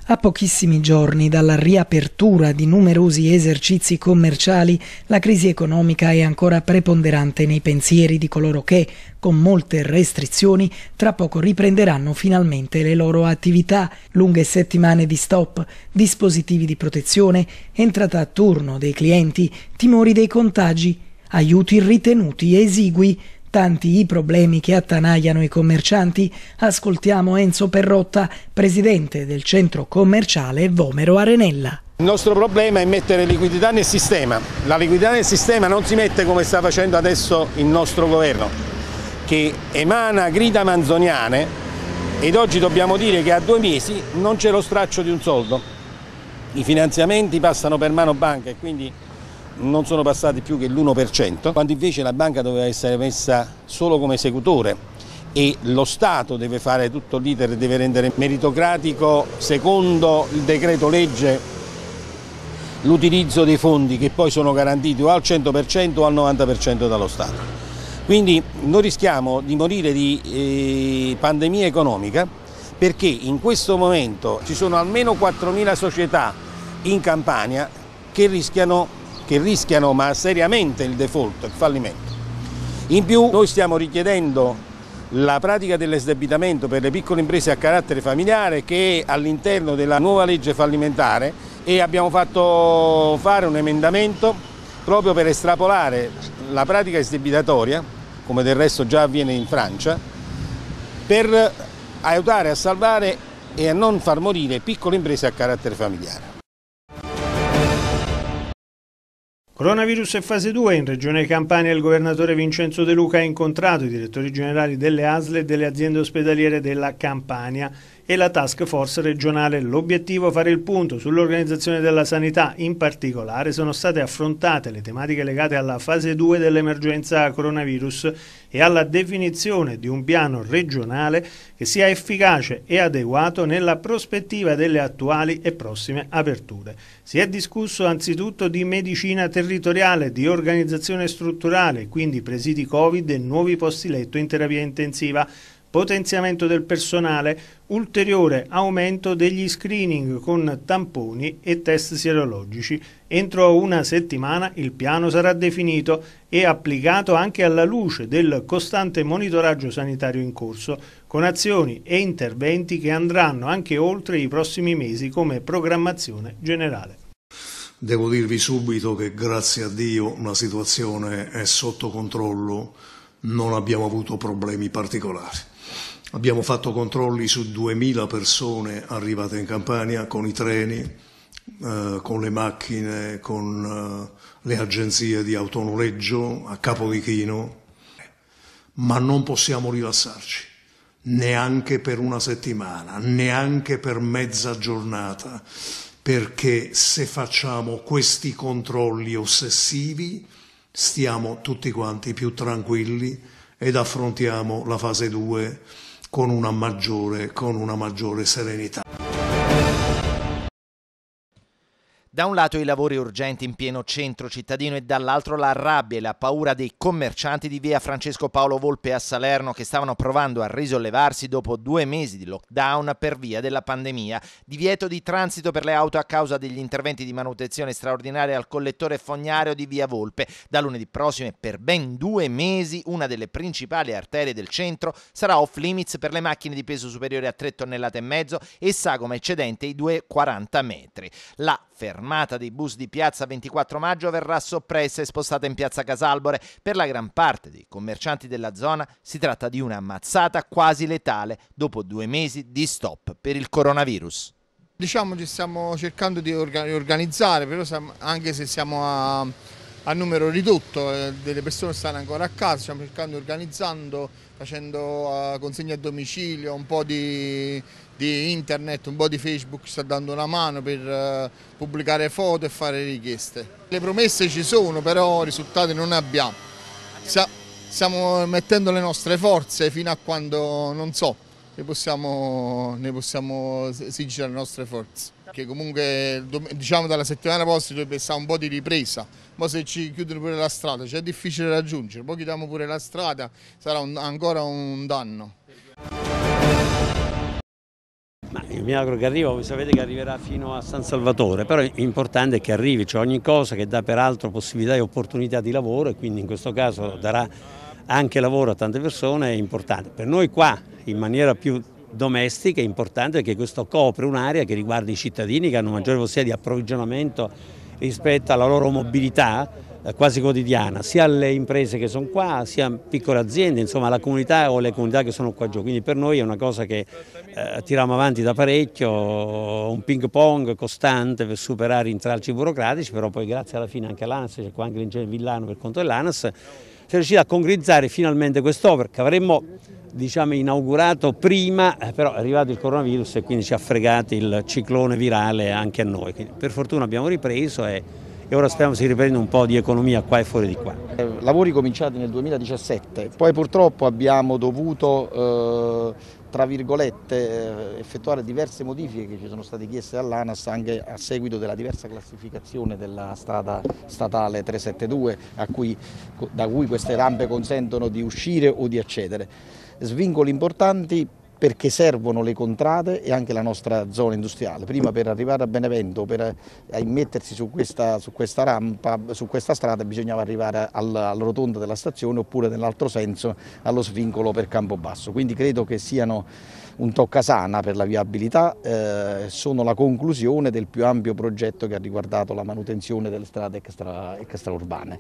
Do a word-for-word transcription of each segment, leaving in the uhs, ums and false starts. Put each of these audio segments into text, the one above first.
A pochissimi giorni dalla riapertura di numerosi esercizi commerciali, la crisi economica è ancora preponderante nei pensieri di coloro che, con molte restrizioni, tra poco riprenderanno finalmente le loro attività. Lunghe settimane di stop, dispositivi di protezione, entrata a turno dei clienti, timori dei contagi, aiuti ritenuti esigui. Tanti i problemi che attanagliano i commercianti. Ascoltiamo Enzo Perrotta, presidente del centro commerciale Vomero Arenella. Il nostro problema è mettere liquidità nel sistema. La liquidità nel sistema non si mette come sta facendo adesso il nostro governo, che emana grida manzoniane, ed oggi dobbiamo dire che a due mesi non c'è lo straccio di un soldo. I finanziamenti passano per mano banca e quindi non sono passati più che l'uno per cento, quando invece la banca doveva essere messa solo come esecutore e lo Stato deve fare tutto l'iter, deve rendere meritocratico, secondo il decreto legge, l'utilizzo dei fondi che poi sono garantiti o al cento per cento o al novanta per cento dallo Stato. Quindi noi rischiamo di morire di eh, pandemia economica, perché in questo momento ci sono almeno quattromila società in Campania che rischiano che rischiano ma seriamente il default, il fallimento. In più noi stiamo richiedendo la pratica dell'esdebitamento per le piccole imprese a carattere familiare, che è all'interno della nuova legge fallimentare, e abbiamo fatto fare un emendamento proprio per estrapolare la pratica esdebitatoria, come del resto già avviene in Francia, per aiutare a salvare e a non far morire piccole imprese a carattere familiare. Coronavirus e fase due. In Regione Campania il governatore Vincenzo De Luca ha incontrato i direttori generali delle A S L e delle aziende ospedaliere della Campania e la task force regionale. L'obiettivo è fare il punto sull'organizzazione della sanità. In particolare sono state affrontate le tematiche legate alla fase due dell'emergenza coronavirus e alla definizione di un piano regionale che sia efficace e adeguato nella prospettiva delle attuali e prossime aperture. Si è discusso anzitutto di medicina territoriale, di organizzazione strutturale, quindi presidi Covid e nuovi posti letto in terapia intensiva, potenziamento del personale, ulteriore aumento degli screening con tamponi e test sierologici. Entro una settimana il piano sarà definito e applicato anche alla luce del costante monitoraggio sanitario in corso, con azioni e interventi che andranno anche oltre i prossimi mesi come programmazione generale. Devo dirvi subito che grazie a Dio la situazione è sotto controllo, non abbiamo avuto problemi particolari. Abbiamo fatto controlli su duemila persone arrivate in Campania con i treni, eh, con le macchine, con eh, le agenzie di autonoleggio a Capodichino, ma non possiamo rilassarci, neanche per una settimana, neanche per mezza giornata, perché se facciamo questi controlli ossessivi stiamo tutti quanti più tranquilli ed affrontiamo la fase due con una maggiore, con una maggiore serenità. Da un lato i lavori urgenti in pieno centro cittadino e dall'altro la rabbia e la paura dei commercianti di via Francesco Paolo Volpe a Salerno, che stavano provando a risollevarsi dopo due mesi di lockdown per via della pandemia. Divieto di transito per le auto a causa degli interventi di manutenzione straordinaria al collettore fognario di via Volpe. Da lunedì prossimo e per ben due mesi una delle principali arterie del centro sarà off limits per le macchine di peso superiore a tre tonnellate e mezzo e sagoma eccedente i due virgola quaranta metri. La fermata dei bus di piazza ventiquattro maggio verrà soppressa e spostata in piazza Casalbore. Per la gran parte dei commercianti della zona si tratta di una mazzata quasi letale dopo due mesi di stop per il coronavirus. Diciamo ci stiamo cercando di organizzare, però anche se siamo a, a numero ridotto, eh, delle persone stanno ancora a casa, stiamo cercando, organizzando, facendo uh, consegne a domicilio, un po' di, di internet, un po' di Facebook ci sta dando una mano per uh, pubblicare foto e fare richieste. Le promesse ci sono, però risultati non ne abbiamo. Sia, stiamo mettendo le nostre forze fino a quando, non so, ne possiamo, ne possiamo esigere le nostre forze. Che comunque diciamo dalla settimana prossima dovrebbe essere un po' di ripresa. Ma se ci chiudono pure la strada, cioè è difficile raggiungere, poi chiudiamo pure la strada, sarà un, ancora un danno. Ma mi auguro che arriva, voi sapete che arriverà fino a San Salvatore, però è importante che arrivi, cioè ogni cosa che dà peraltro possibilità e opportunità di lavoro, e quindi in questo caso darà anche lavoro a tante persone, è importante. Per noi qua in maniera più domestica è importante perché questo copre un'area che riguarda i cittadini che hanno maggiore possibilità di approvvigionamento rispetto alla loro mobilità eh, quasi quotidiana, sia alle imprese che sono qua, sia piccole aziende, insomma la comunità o le comunità che sono qua giù. Quindi per noi è una cosa che eh, tiriamo avanti da parecchio, un ping pong costante per superare intralci burocratici, però poi grazie alla fine anche all'ANAS, c'è qua anche l'ingegner Villano per conto dell'ANAS, si è riuscito a concretizzare finalmente quest'opera che avremmo diciamo, inaugurato prima, però è arrivato il coronavirus e quindi ci ha fregati il ciclone virale anche a noi. Quindi, per fortuna abbiamo ripreso e, e ora speriamo si riprenda un po' di economia qua e fuori di qua. Eh, lavori cominciati nel duemiladiciassette, poi purtroppo abbiamo dovuto eh, tra virgolette effettuare diverse modifiche che ci sono state chieste dall'ANAS anche a seguito della diversa classificazione della strada statale trecentosettantadue a cui, da cui queste rampe consentono di uscire o di accedere. Svincoli importanti perché servono le contrade e anche la nostra zona industriale. Prima per arrivare a Benevento, per immettersi su questa, su questa rampa, su questa strada bisognava arrivare alla, alla rotonda della stazione oppure nell'altro senso allo svincolo per Campobasso. Quindi credo che siano un toccasana per la viabilità, eh, sono la conclusione del più ampio progetto che ha riguardato la manutenzione delle strade extra, extraurbane.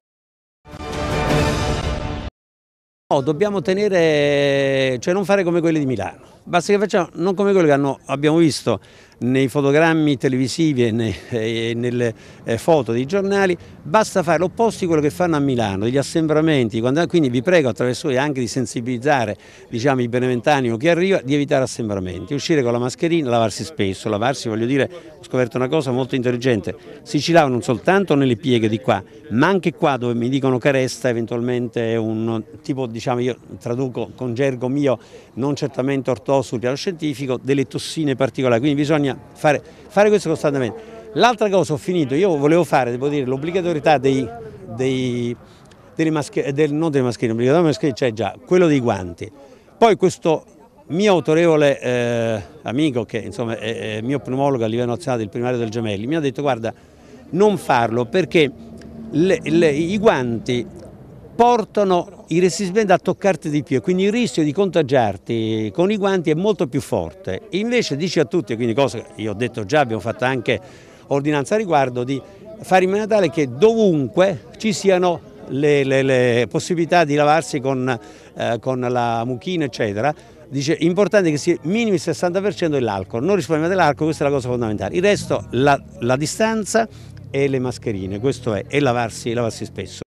No, dobbiamo tenere, cioè non fare come quelli di Milano, basta che facciamo non come quelli che hanno, abbiamo visto nei fotogrammi televisivi e, nei, e nelle eh, foto dei giornali, basta fare l'opposto di quello che fanno a Milano, degli assembramenti, quando, quindi vi prego attraverso voi anche di sensibilizzare diciamo, i beneventani o chi arriva di evitare assembramenti, uscire con la mascherina, lavarsi spesso, lavarsi voglio dire, ho scoperto una cosa molto intelligente, si ci lava non soltanto nelle pieghe di qua, ma anche qua dove mi dicono che resta eventualmente un tipo, diciamo io traduco con gergo mio, non certamente ortodosso sul piano scientifico, delle tossine particolari, quindi bisogna fare, fare questo costantemente. L'altra cosa, ho finito, io volevo fare, devo dire, l'obbligatorietà dei, dei, delle mascherine, del, non delle mascherine, l'obbligatorietà delle mascherine c'è già, quello dei guanti. Poi questo mio autorevole eh, amico, che insomma è, è mio pneumologo a livello nazionale del primario del Gemelli, mi ha detto guarda, non farlo perché le, le, i guanti portano i resistenti a toccarti di più e quindi il rischio di contagiarti con i guanti è molto più forte. Invece dici a tutti, quindi cosa che io ho detto già, abbiamo fatto anche ordinanza a riguardo, di fare in maniera tale che dovunque ci siano le, le, le possibilità di lavarsi con, eh, con la mucchina eccetera. Dice importante che sia minimo il sessanta per cento dell'alcol, non risparmiate dell'alcol, questa è la cosa fondamentale. Il resto, la, la distanza e le mascherine, questo è, e lavarsi, lavarsi spesso.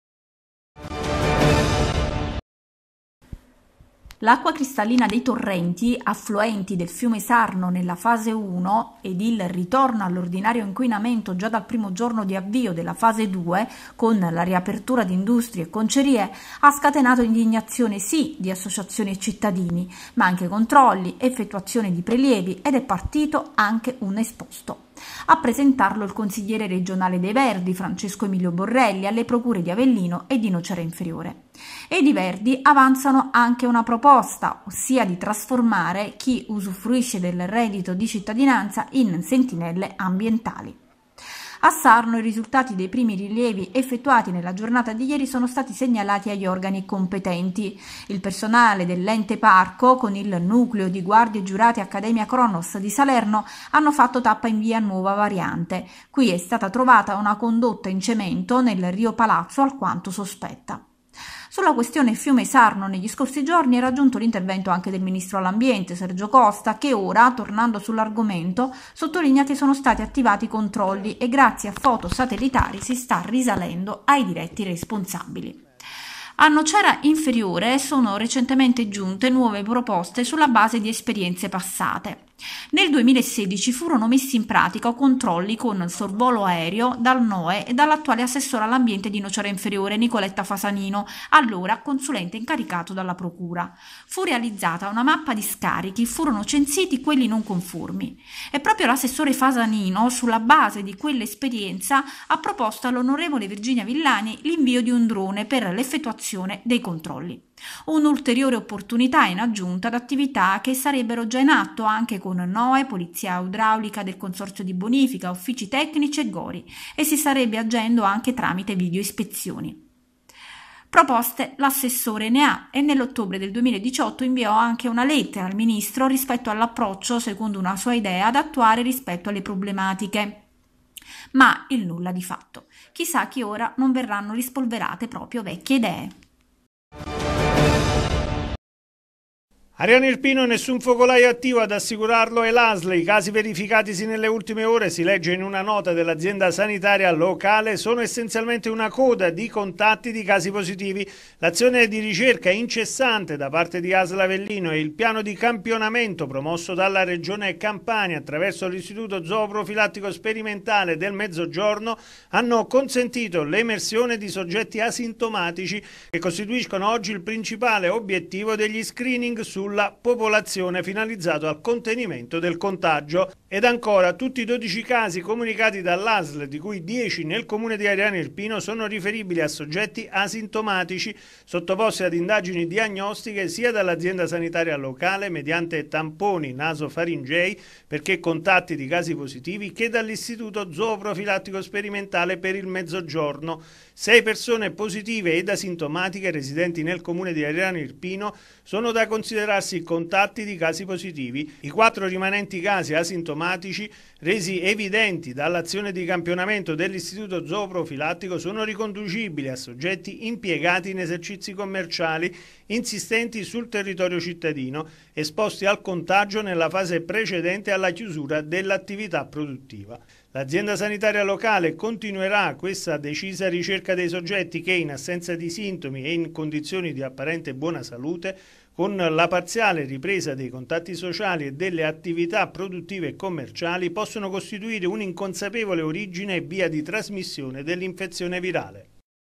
L'acqua cristallina dei torrenti, affluenti del fiume Sarno nella fase uno ed il ritorno all'ordinario inquinamento già dal primo giorno di avvio della fase due, con la riapertura di industrie e concerie, ha scatenato indignazione sì di associazioni e cittadini, ma anche controlli, effettuazione di prelievi ed è partito anche un esposto. A presentarlo il consigliere regionale dei Verdi, Francesco Emilio Borrelli, alle procure di Avellino e di Nocera Inferiore. Ed i Verdi avanzano anche una proposta, ossia di trasformare chi usufruisce del reddito di cittadinanza in sentinelle ambientali. A Sarno i risultati dei primi rilievi effettuati nella giornata di ieri sono stati segnalati agli organi competenti. Il personale dell'ente parco, con il nucleo di guardie giurate Accademia Cronos di Salerno, hanno fatto tappa in via Nuova Variante. Qui è stata trovata una condotta in cemento nel Rio Palazzo alquanto sospetta. Sulla questione fiume Sarno negli scorsi giorni è raggiunto l'intervento anche del ministro all'ambiente Sergio Costa, che ora, tornando sull'argomento, sottolinea che sono stati attivati controlli e grazie a foto satellitari si sta risalendo ai diretti responsabili. A Nocera Inferiore sono recentemente giunte nuove proposte sulla base di esperienze passate. Nel duemilasedici furono messi in pratica controlli con sorvolo aereo dal N O E e dall'attuale assessore all'ambiente di Nocera Inferiore Nicoletta Fasanino, allora consulente incaricato dalla procura. Fu realizzata una mappa di scarichi, furono censiti quelli non conformi. E proprio l'assessore Fasanino, sulla base di quell'esperienza, ha proposto all'onorevole Virginia Villani l'invio di un drone per l'effettuazione dei controlli. Un'ulteriore opportunità in aggiunta ad attività che sarebbero già in atto anche con N O E, Polizia Idraulica del Consorzio di Bonifica, uffici tecnici e Gori, e si sarebbe agendo anche tramite videoispezioni. Proposte l'assessore ne ha e nell'ottobre del duemiladiciotto inviò anche una lettera al ministro rispetto all'approccio, secondo una sua idea, da attuare rispetto alle problematiche. Ma il nulla di fatto. Chissà che ora non verranno rispolverate proprio vecchie idee. Ariano Irpino, nessun focolaio attivo, ad assicurarlo è l'A S L. I casi verificatisi nelle ultime ore, si legge in una nota dell'azienda sanitaria locale, sono essenzialmente una coda di contatti di casi positivi. L'azione di ricerca incessante da parte di A S L Avellino e il piano di campionamento promosso dalla Regione Campania attraverso l'Istituto Zooprofilattico Sperimentale del Mezzogiorno hanno consentito l'emersione di soggetti asintomatici che costituiscono oggi il principale obiettivo degli screening sul la popolazione finalizzato al contenimento del contagio. Ed ancora, tutti i dodici casi comunicati dall'A S L, di cui dieci nel comune di Ariano Irpino, sono riferibili a soggetti asintomatici sottoposti ad indagini diagnostiche sia dall'azienda sanitaria locale mediante tamponi nasofaringei perché contatti di casi positivi che dall'Istituto Zooprofilattico Sperimentale per il Mezzogiorno. Sei persone positive ed asintomatiche residenti nel comune di Ariano Irpino sono da considerarsi contatti di casi positivi. I quattro rimanenti casi asintomatici resi evidenti dall'azione di campionamento dell'Istituto Zooprofilattico sono riconducibili a soggetti impiegati in esercizi commerciali insistenti sul territorio cittadino, esposti al contagio nella fase precedente alla chiusura dell'attività produttiva. L'azienda sanitaria locale continuerà questa decisa ricerca dei soggetti che, in assenza di sintomi e in condizioni di apparente buona salute, con la parziale ripresa dei contatti sociali e delle attività produttive e commerciali, possono costituire un'inconsapevole origine e via di trasmissione dell'infezione virale.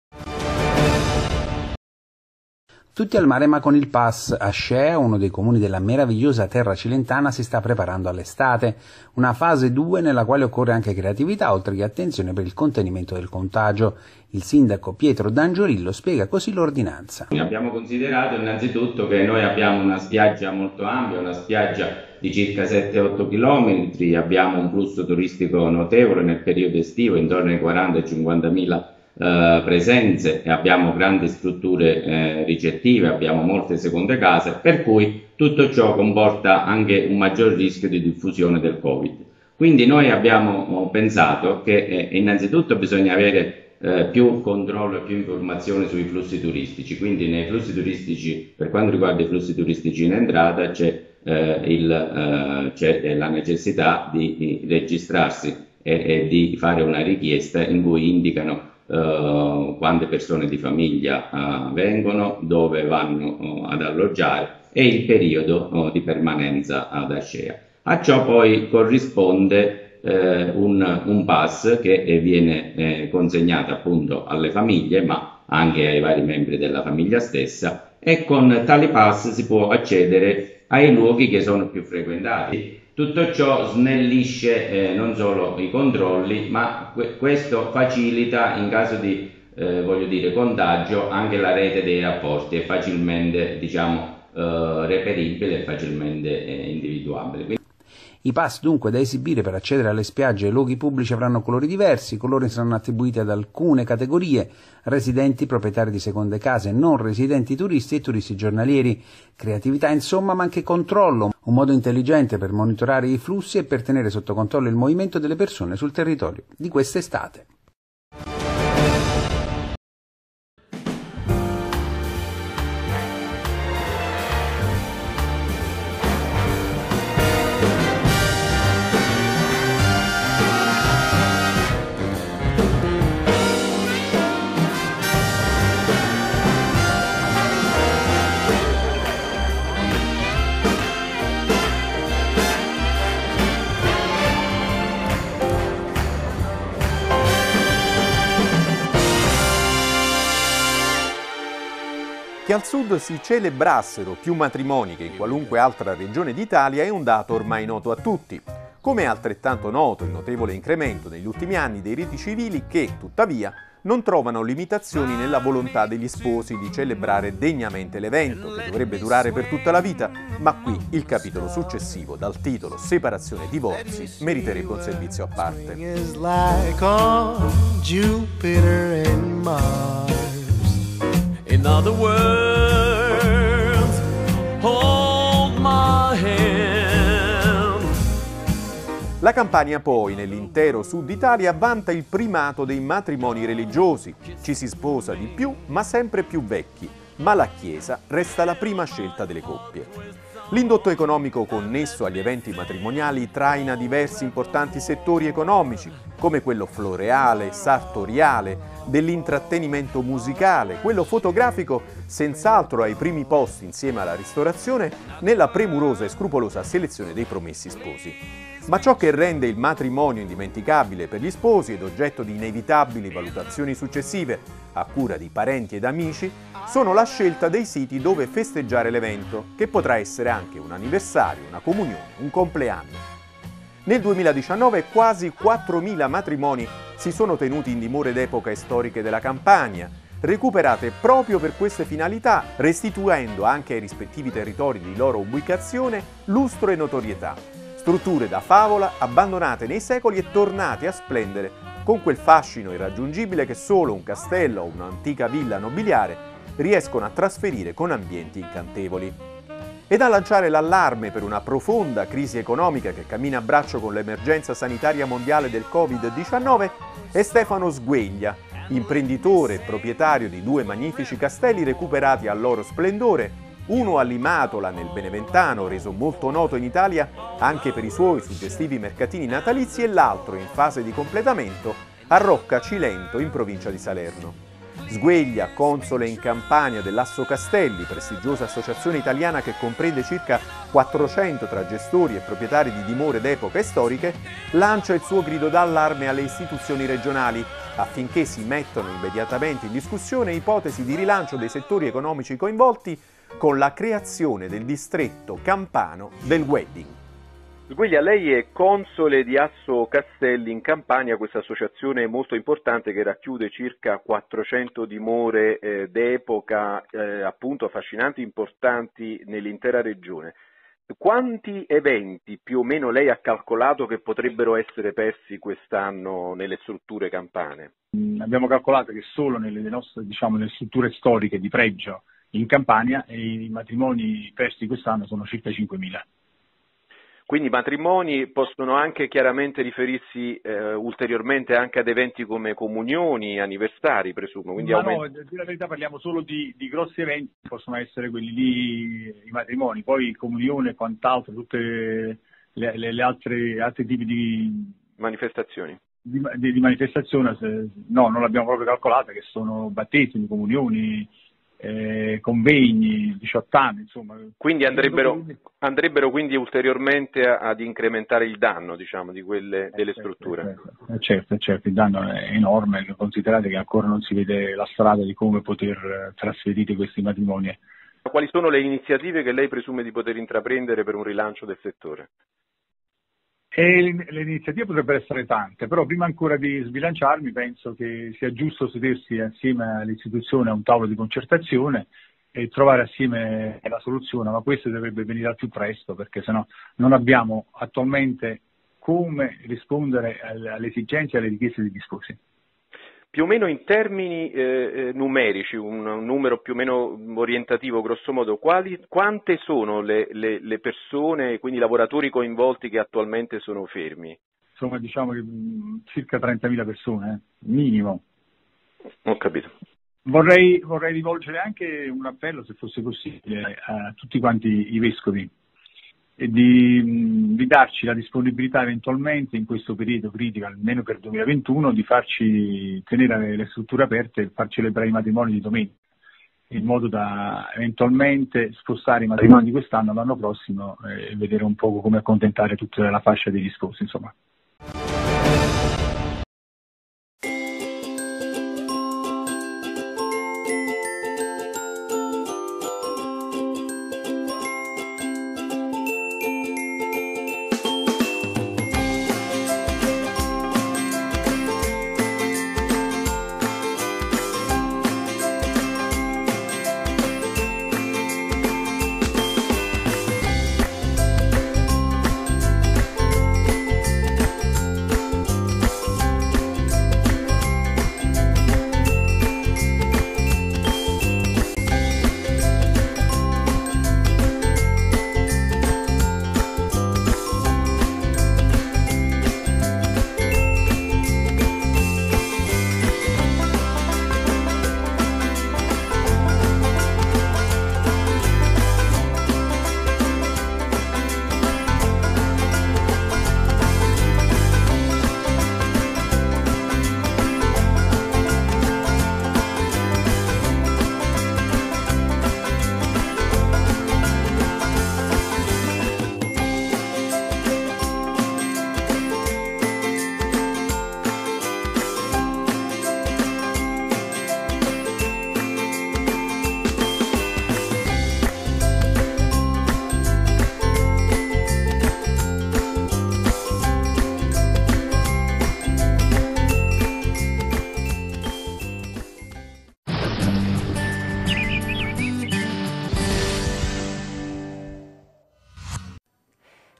Tutti al mare ma con il pass. Ascea, uno dei comuni della meravigliosa terra cilentana, si sta preparando all'estate, una fase due nella quale occorre anche creatività oltre che attenzione per il contenimento del contagio. Il sindaco Pietro D'Angiorillo spiega così l'ordinanza. Abbiamo considerato innanzitutto che noi abbiamo una spiaggia molto ampia, una spiaggia di circa sette otto chilometri, abbiamo un flusso turistico notevole nel periodo estivo, intorno ai quaranta cinquantamila Uh, presenze, e abbiamo grandi strutture eh, ricettive, abbiamo molte seconde case, per cui tutto ciò comporta anche un maggior rischio di diffusione del Covid. Quindi noi abbiamo pensato che eh, innanzitutto bisogna avere eh, più controllo e più informazioni sui flussi turistici, quindi nei flussi turistici, per quanto riguarda i flussi turistici in entrata, c'è eh, eh, la necessità di, di registrarsi e, e di fare una richiesta in cui indicano Uh, quante persone di famiglia uh, vengono, dove vanno uh, ad alloggiare e il periodo uh, di permanenza ad Ascea. A ciò poi corrisponde eh, un, un pass che eh, viene eh, consegnato appunto alle famiglie, ma anche ai vari membri della famiglia stessa, e con tali pass si può accedere ai luoghi che sono più frequentati. Tutto ciò snellisce eh, non solo i controlli, ma que questo facilita in caso di eh, voglio dire, contagio anche la rete dei rapporti, è facilmente diciamo, eh, reperibile e facilmente eh, individuabile. Quindi I pass dunque da esibire per accedere alle spiagge e ai luoghi pubblici avranno colori diversi, i colori saranno attribuiti ad alcune categorie: residenti, proprietari di seconde case, non residenti, turisti e turisti giornalieri. Creatività insomma, ma anche controllo, un modo intelligente per monitorare i flussi e per tenere sotto controllo il movimento delle persone sul territorio di quest'estate. Che al sud si celebrassero più matrimoni che in qualunque altra regione d'Italia è un dato ormai noto a tutti. Come è altrettanto noto il notevole incremento negli ultimi anni dei riti civili che, tuttavia, non trovano limitazioni nella volontà degli sposi di celebrare degnamente l'evento, che dovrebbe durare per tutta la vita, ma qui il capitolo successivo, dal titolo Separazione e divorzi, meriterebbe un servizio a parte. In other words, hold my hand. La Campania poi, nell'intero sud Italia, vanta il primato dei matrimoni religiosi. Ci si sposa di più, ma sempre più vecchi, ma la Chiesa resta la prima scelta delle coppie. L'indotto economico connesso agli eventi matrimoniali traina diversi importanti settori economici, come quello floreale, sartoriale, dell'intrattenimento musicale, quello fotografico, senz'altro ai primi posti insieme alla ristorazione, nella premurosa e scrupolosa selezione dei promessi sposi. Ma ciò che rende il matrimonio indimenticabile per gli sposi ed oggetto di inevitabili valutazioni successive a cura di parenti ed amici sono la scelta dei siti dove festeggiare l'evento, che potrà essere anche un anniversario, una comunione, un compleanno. Nel duemiladiciannove quasi quattromila matrimoni si sono tenuti in dimore d'epoca e storiche della Campania, recuperate proprio per queste finalità, restituendo anche ai rispettivi territori di loro ubicazione lustro e notorietà. Strutture da favola abbandonate nei secoli e tornate a splendere con quel fascino irraggiungibile che solo un castello o un'antica villa nobiliare riescono a trasferire con ambienti incantevoli. Ed a lanciare l'allarme per una profonda crisi economica che cammina a braccio con l'emergenza sanitaria mondiale del covid diciannove è Stefano Sgueglia, imprenditore e proprietario di due magnifici castelli recuperati al loro splendore, uno a Limatola nel Beneventano, reso molto noto in Italia anche per i suoi suggestivi mercatini natalizi, e l'altro in fase di completamento a Rocca Cilento in provincia di Salerno. Sgueglia, console in Campania dell'Asso Castelli, prestigiosa associazione italiana che comprende circa quattrocento tra gestori e proprietari di dimore d'epoca e storiche, lancia il suo grido d'allarme alle istituzioni regionali affinché si mettano immediatamente in discussione ipotesi di rilancio dei settori economici coinvolti con la creazione del distretto campano del wedding. Sgueglia, lei è console di Asso Castelli in Campania, questa associazione molto importante che racchiude circa quattrocento dimore eh, d'epoca, eh, appunto affascinanti, importanti nell'intera regione. Quanti eventi più o meno lei ha calcolato che potrebbero essere persi quest'anno nelle strutture campane? Abbiamo calcolato che solo nelle nostre, diciamo, nelle strutture storiche di pregio in Campania i matrimoni persi quest'anno sono circa cinquemila. Quindi i matrimoni possono anche chiaramente riferirsi eh, ulteriormente anche ad eventi come comunioni, anniversari, presumo. Quindi Ma aumenta... no, a dire la verità parliamo solo di, di grossi eventi, possono essere quelli lì, i matrimoni, poi comunione e quant'altro, tutte le, le, le altre altri tipi di manifestazioni. Di, di, di manifestazione, se, no, non l'abbiamo proprio calcolata, che sono battesimi, comunioni, Eh, convegni, diciotto anni, insomma. Quindi andrebbero, andrebbero quindi ulteriormente a, ad incrementare il danno, diciamo, di quelle delle certo, strutture. Certo, certo, certo, il danno è enorme, considerate che ancora non si vede la strada di come poter trasferire questi matrimoni. Quali sono le iniziative che lei presume di poter intraprendere per un rilancio del settore? E le iniziative potrebbero essere tante, però prima ancora di sbilanciarmi penso che sia giusto sedersi assieme all'istituzione a un tavolo di concertazione e trovare assieme la soluzione, ma questo dovrebbe venire al più presto, perché sennò non abbiamo attualmente come rispondere alle esigenze e alle richieste degli sposi. Più o meno in termini eh, numerici, un, un numero più o meno orientativo, grosso modo, quali, quante sono le, le, le persone, quindi i lavoratori coinvolti che attualmente sono fermi? Insomma, diciamo che circa trentamila persone, eh? Minimo. Ho capito. Vorrei, vorrei rivolgere anche un appello, se fosse possibile, a tutti quanti i vescovi, e di, di darci la disponibilità eventualmente in questo periodo critico, almeno per il duemilaventuno, di farci tenere le strutture aperte e far celebrare i matrimoni di domenica, in modo da eventualmente spostare i matrimoni di quest'anno all'anno prossimo e vedere un po' come accontentare tutta la fascia degli sposi, insomma.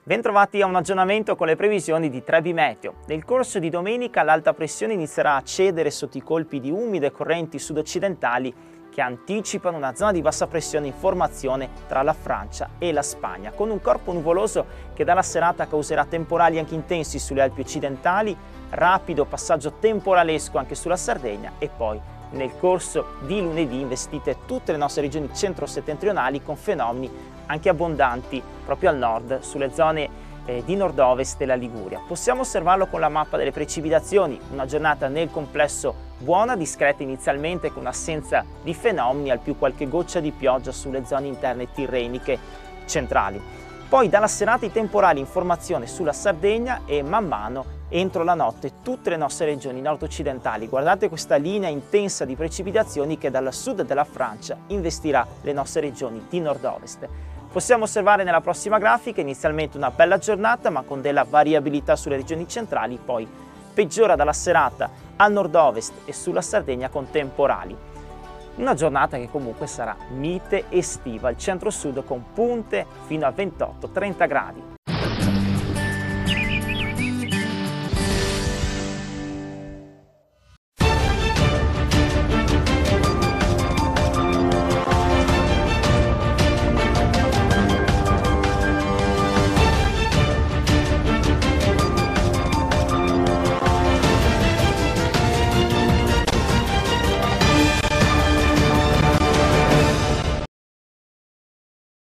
Bentrovati a un aggiornamento con le previsioni di Trebi Meteo. Nel corso di domenica l'alta pressione inizierà a cedere sotto i colpi di umide correnti sud-occidentali che anticipano una zona di bassa pressione in formazione tra la Francia e la Spagna, con un corpo nuvoloso che dalla serata causerà temporali anche intensi sulle Alpi occidentali, rapido passaggio temporalesco anche sulla Sardegna e poi nel corso di lunedì investite tutte le nostre regioni centro-settentrionali con fenomeni anche abbondanti proprio al nord, sulle zone eh, di nord-ovest della Liguria. Possiamo osservarlo con la mappa delle precipitazioni, una giornata nel complesso buona, discreta inizialmente con assenza di fenomeni, al più qualche goccia di pioggia sulle zone interne tirreniche centrali. Poi dalla serata i temporali in formazione sulla Sardegna e man mano entro la notte tutte le nostre regioni nord-occidentali. Guardate questa linea intensa di precipitazioni che dal sud della Francia investirà le nostre regioni di nord-ovest. Possiamo osservare nella prossima grafica inizialmente una bella giornata ma con della variabilità sulle regioni centrali, poi peggiora dalla serata al nord-ovest e sulla Sardegna con temporali. Una giornata che comunque sarà mite estiva, il centro-sud con punte fino a ventotto trenta gradi.